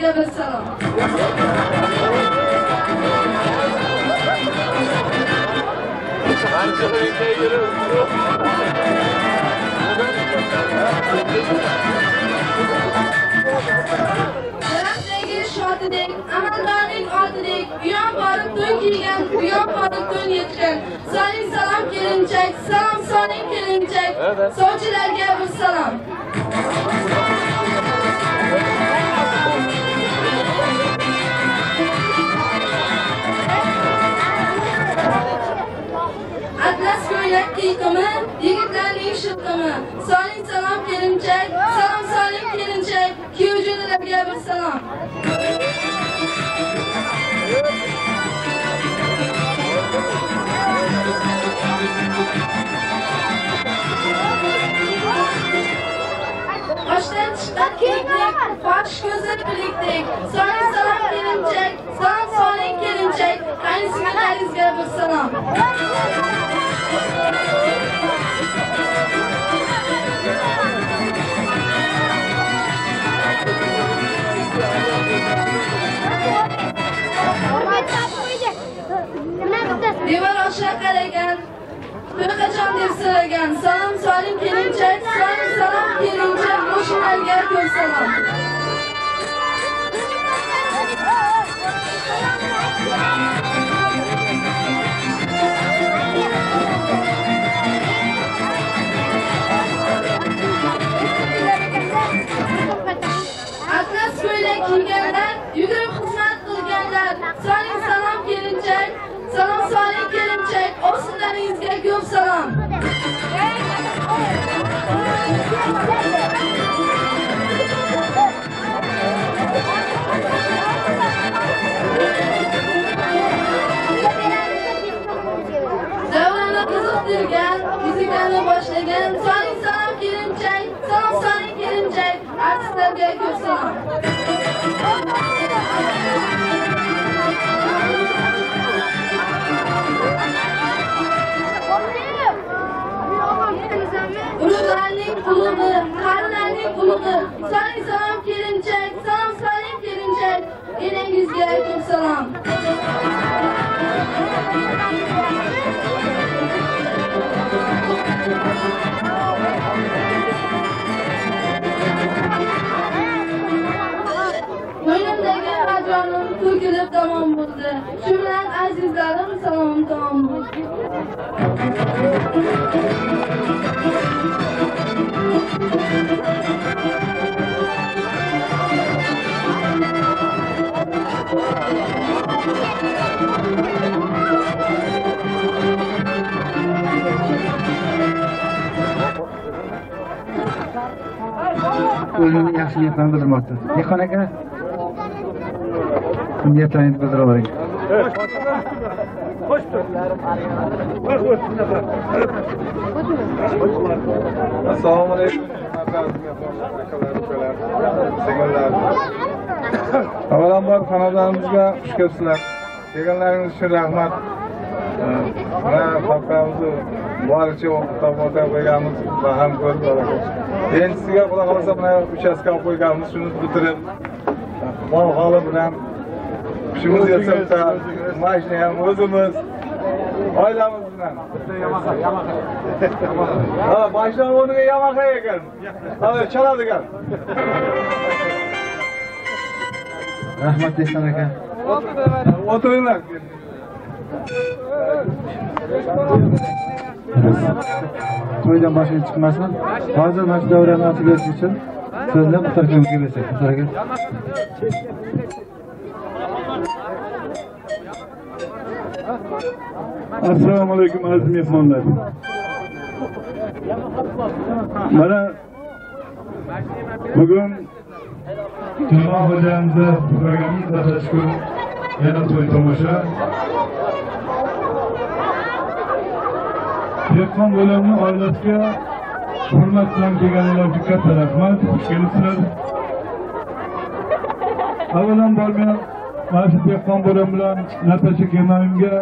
Assalom. Daraxtdagi shotidek, amaldorning otidek, uyon borib to'y kiygan, uyon borib to'y yetgan. Soling salom kelinchak, salom soling kelinchak, sovchilarga bir salom. Atlas ko'ylak qiyiqimi, yigitlarning shidqimi. Soling salom kelinchak, salom soling kelinchak, kuyovjo'ralarga bir salom. Oshdan chiqqan kiyikdek, fosh ko'zi bilikdek. Soling salom kelinchak, salom soling kelinchak, qaynsingilaringizga bir salom. Devor oshaq qaragan, to'y qachon deb so'ragan. Salom soling kelinchak, salom salom kelinchak, qo'shnilarga ko'p salom. Atlas ko'ylak kiyganlar, yugurib xizmat qilganlar. Soling salom kelinchak, salom soling kelinchak, ovsinlaringizga ko'p salom. Davrani qiziqtirgan, muzikani boshlagan. Soling salom kelinchak, salom soling kelinchak, artistlarga ko'p salom. Ulug'larning ulug'i, qarilarning ulug'i. Soling salom kelinchak, salom soling kelinchak, enangizga ko'p salom. Ko'nglimdagi ajonim to'kilib tamom bo'ldi. Shu bilan azizlarim salom tamom bo'ldi. O'zini yaxshi niyatlarni bildirmoqda. Dehqon aka, niyatlaringizni bildirib oling. Assalomu alaykum. Avvalambor xonadonimizga xush kelibsizlar. Kelganlaringiz uchun rahmat. Mana xalqimizni boricha o'qib qo'yganmiz va ham ko'rib olamiz. Endi sizga xudo xolasa mana uchastka olib qo'yganmiz, shuni bitirib mol holi bilan ishimiz yetsa bitta mashina ham o'zimiz, oilamiz bilan. Ha, mashina o'rniga Yamaha ekan. Hali chaladigan. Rahmat Dehqon aka. O'tiringlar. To'ydan boshqa chiqmasin. Hozir mana shu davrani ochib berish uchun so'zni muhtarkamga bersak. Muhtar aka. Assalomu alaykum aziz mehmonlar. Mana bugun Turmoq xo'jayimizni ko'rganimiz tashakkur. Yana to'y tomosha. Dehqon bo'limni oilasiga hurmat bilan kelganlar uchun katta rahmat. Xush kelibsizlar. Avvalambor men mana shu dehqon bo'lim bilan Natasha Kemayimga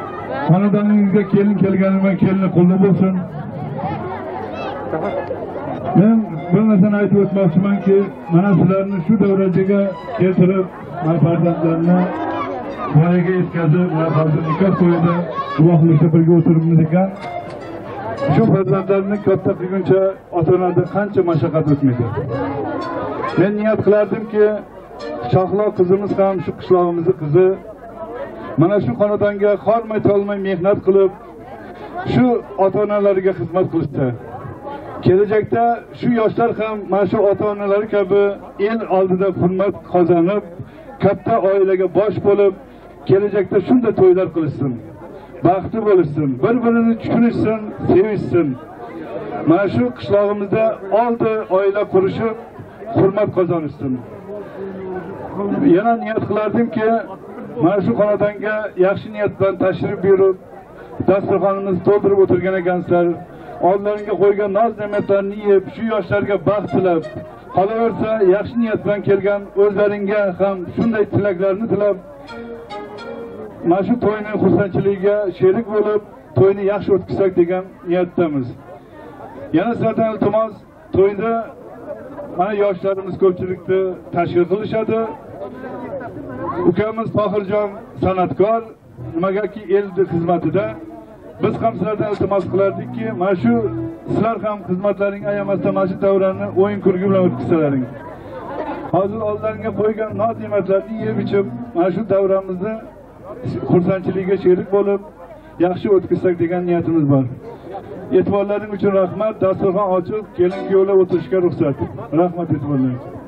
xonadoningizga kelin kelganimdan kelini qulluq bo'lsin. Men bir narsani aytib o'tmoqchimanki, mana sizlarni shu davraga keltirib, mana farzandlarni voyaga yetkazib, va hozir nikoh to'yida guvohlikda birga o'tiribmiz ekan. Shu farzandlarni katta qilguncha ota-onadan qancha mashaqqat o'tmaydi. Men niyat qilardimki, Shohlo qizimiz ham shu qishlog'imizning qizi mana shu xonadonga qormay tolmay mehnat qilib, shu ota-onalariga xizmat qilishdi. Kelajakda shu yoshlar ham mana shu ota-onalari kabi el oldida hurmat qozonib, katta oilaga bosh bo'lib, kelajakda shunday to'ylar qilishsin. Baxtli bo'lishsin, bir-birini tushunishsin, sevishsin. Mana shu qishlog'imizda oldi oila qurishib, hurmat qozonishsin. Yana niyat qilardimki, mana shu xonadonga yaxshi niyat bilan tashrif buyurib, dasturxonimizni to'ldirib o'tirgan ekansizlar. Oldlaringga qo'ygan noz-ne'matlarni yeb, shu yoshlarga baxt tilab, qolaversa yaxshi niyat bilan kelgan o'zlaringga ham shunday tilaklarni tilab, mana shu to'yning xursandchiligiga sherik bo'lib, to'yni yaxshi o'tkazsak degan niyatdamiz. Yana sizlardan iltimos, to'yda mana yoshlarimiz ko'pchilikni tashkil qilishadi. Ukamiz Tohirjon san'atkor, nimagaki elning xizmatida. Biz ham sizlardan iltimos qilardikki, mana shu sizlar ham xizmatlaring ayamasdan mana shu davrani o'yin kulgi bilan o'tkazsalaring. Hozir oldlaringga qo'ygan noz-ne'matlarni yeb ichib, mana shu davramizni xursandchiligiga sherik bo'lib, yaxshi o'tkazsak degan niyatimiz bor. E'tiborlaring uchun rahmat. Dasturxon ochiq, kelin-kuyovlar o'tirishga ruxsat. Rahmat e'tiborlaring uchun.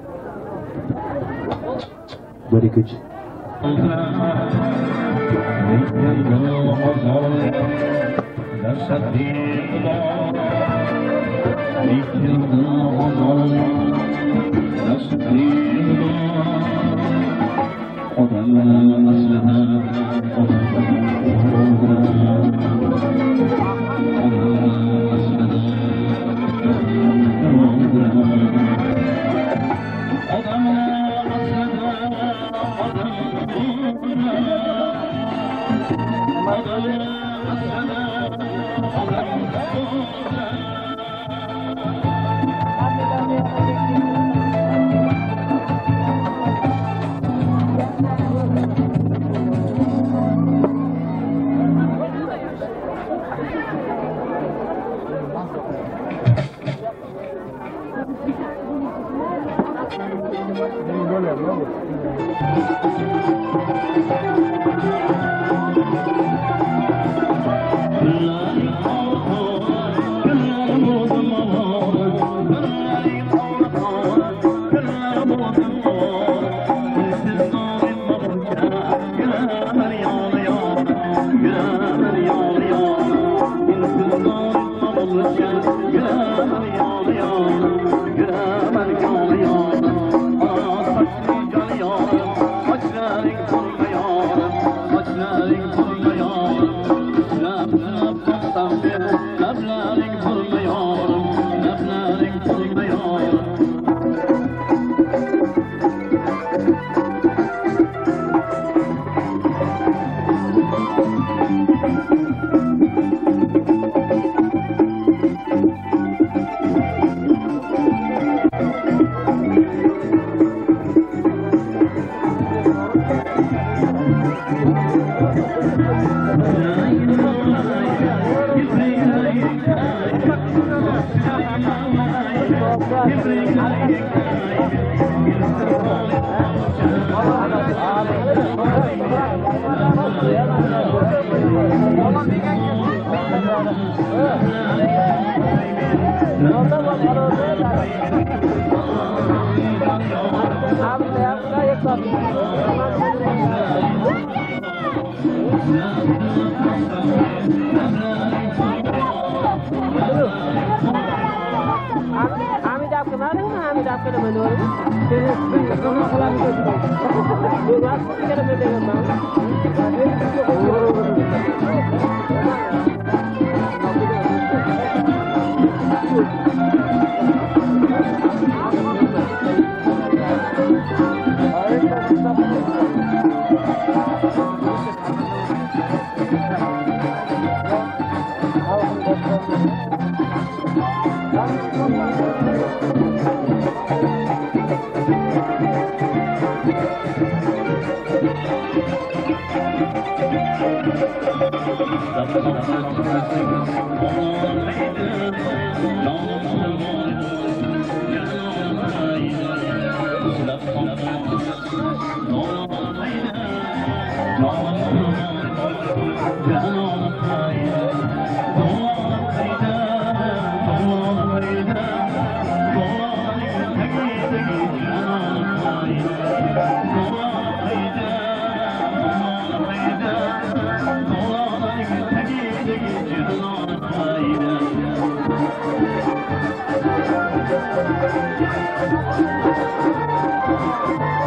Barikuch. Thank you.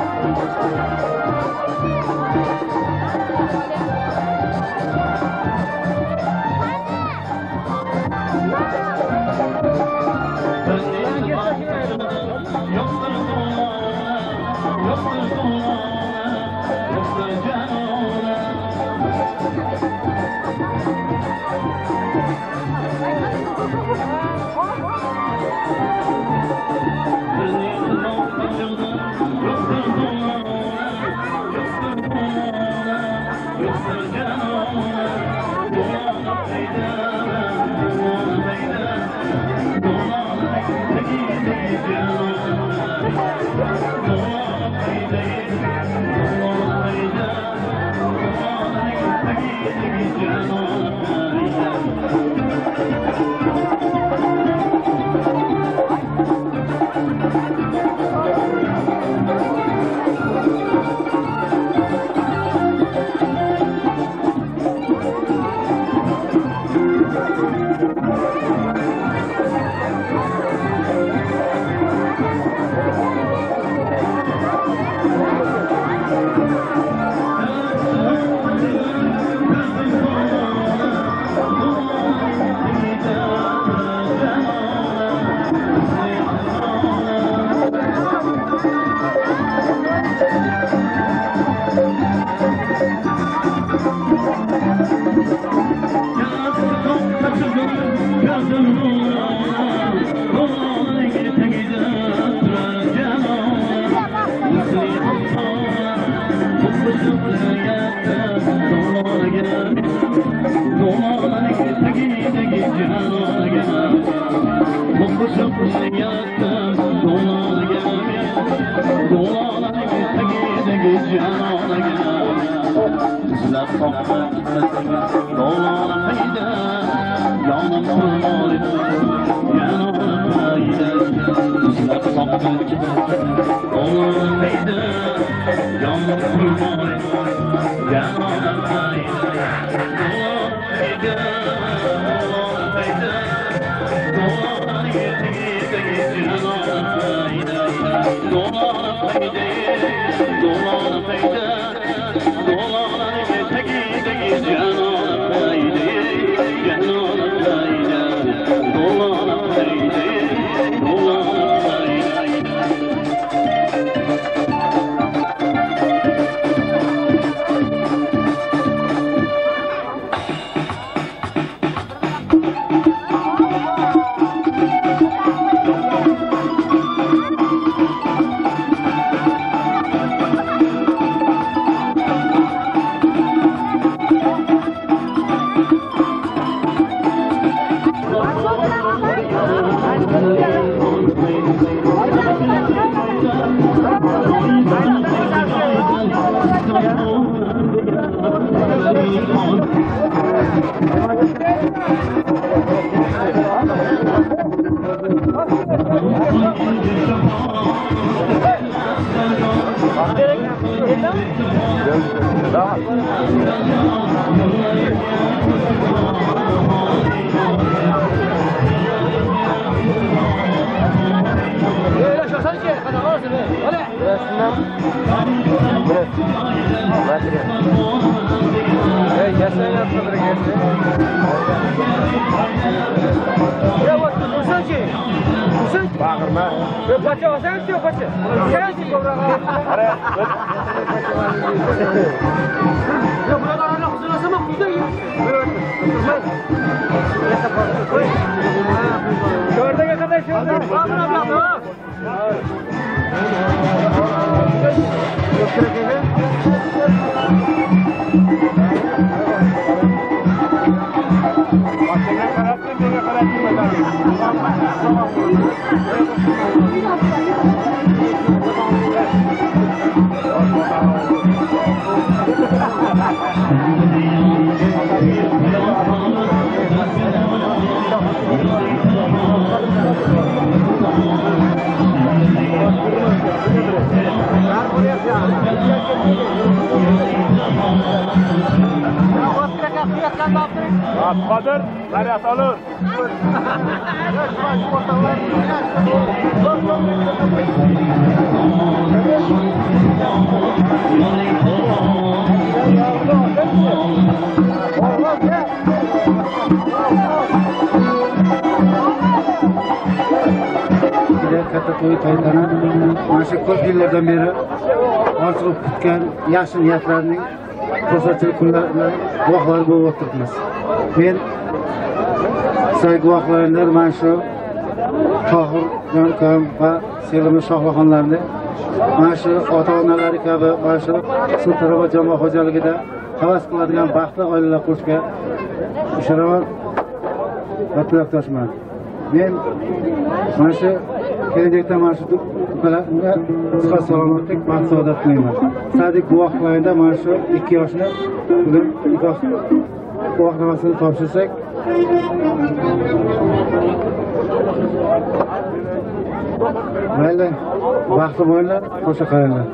Otra Qodir, Zaryat olur. Katta to'y to'ytana mana shu ko'p yillardan beri orziqib kutgan yaxshi niyatlarning ko'rsatuvchi kunlarida guvohlari bo'lib o'tiribmiz. Men sizlarga guvohlaringlar mana shu Tohir Jonkam va sevimli shohruxxonlarni mana shu ota-onalari kabi mana shu Sultonobod jamoat xo'jaligida havas qiladigan baxtli oilalar qurishga ishonib va tilakdoshman. Men mana shu kelajakda mana shu ukalarga sihat salomatlik, baxt saodat tilayman. Sizlarga guvohlarida mana shu 2 yoshni bugun nikoh guvohnomasini topshirsak, mayli, baxtli bo'linglar, qo'sha qaranglar.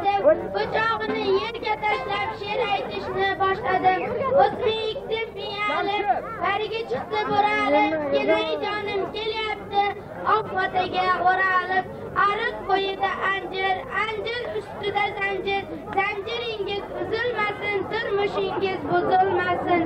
Bıçağını yerga tashlab she'r aytishni boshladim. O'zbek deb o'ralib, bariga chiqdi bo'ralib, kelay jonim kelyapti, oqotaga o'ralib, ariq bo'yida anjir, anjir ustida zanjir, zanjiringiz uzilmasin, turmushingiz buzilmasin.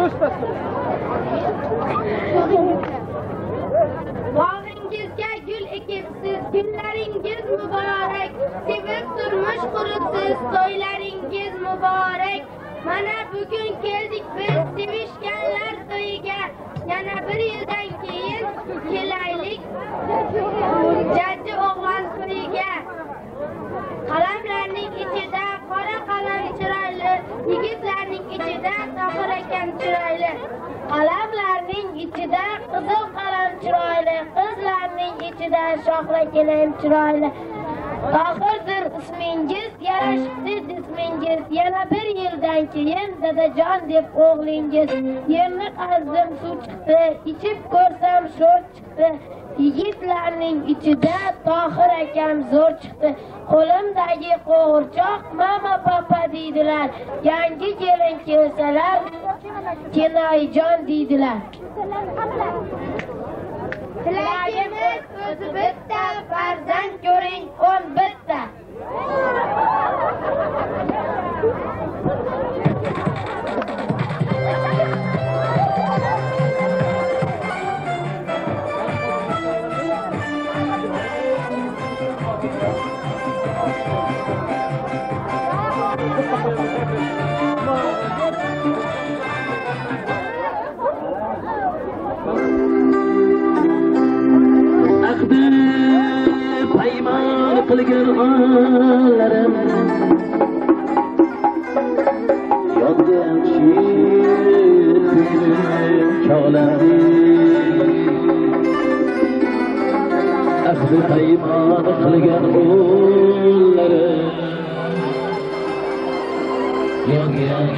Bog'ingizga gul ekibsiz, gullaringiz muborak, sevib turmush quribsiz, to'ylaringiz muborak. Mana bugun keldik biz sevishganlar to'yiga, yana bir yildan keyin kelaylik jajji o'g'lon to'yiga. Qalamlarning ichida qora qalam chiroyli, yigitlarning ichida Tohir akam chiroyli. Qalamlarning ichida qizil qalam chiroyli, qizlarning ichida Shohla kelim chiroyli. Tohirdir ismingiz, yarashibdi jismingiz, yana bir yildan keyin dadajon deb o'g'lingiz. Yerni qazdim suv chiqdi, ichib ko'rsam sho'r chiqdi. Yigitlarning ichida Tohir akam zo'r chiqdi. Qo'limdagi qo'g'irchoq mama papa deydilar. Yangi kelin kelsalar Kinoyjon deydilar. Tilagimiz o'zi bitta, farzand ko'ring 10 bitta. Payman qilgan onlarim yoddan chog'landi. Ahdi payman qilgan onlarim yoddan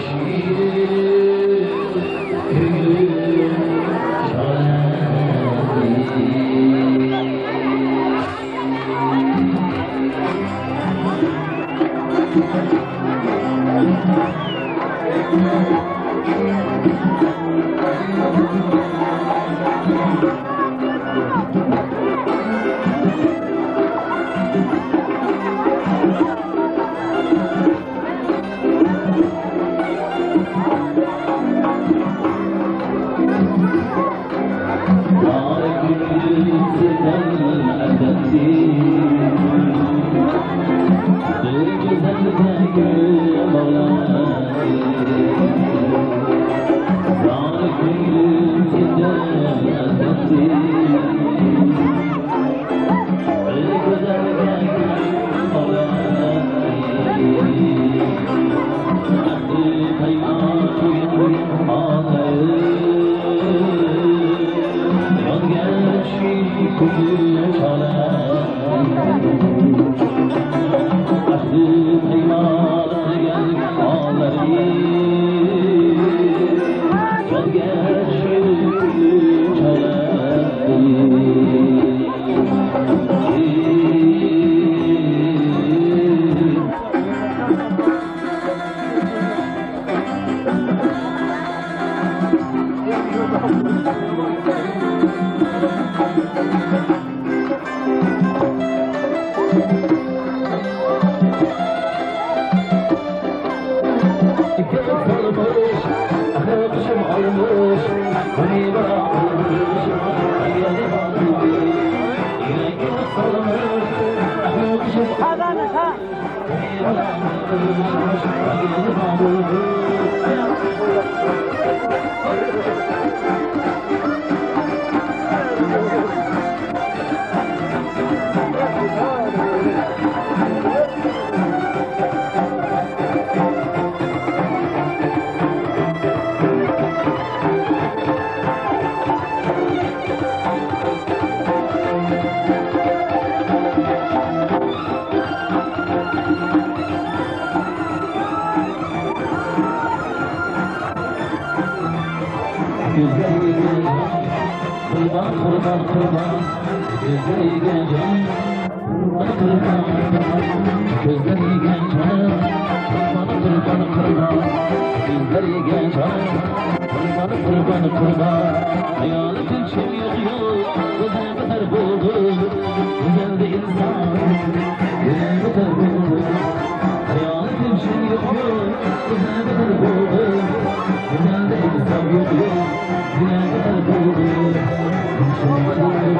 Gözlerigen canım, kurban kurban hayali gülşem yok yok güzel beter buldu güzel de insan güzel beter buldu hayali gülşem yok yok güzel beter buldu güzel de insan yok yok güzel beter buldu gülşem buldu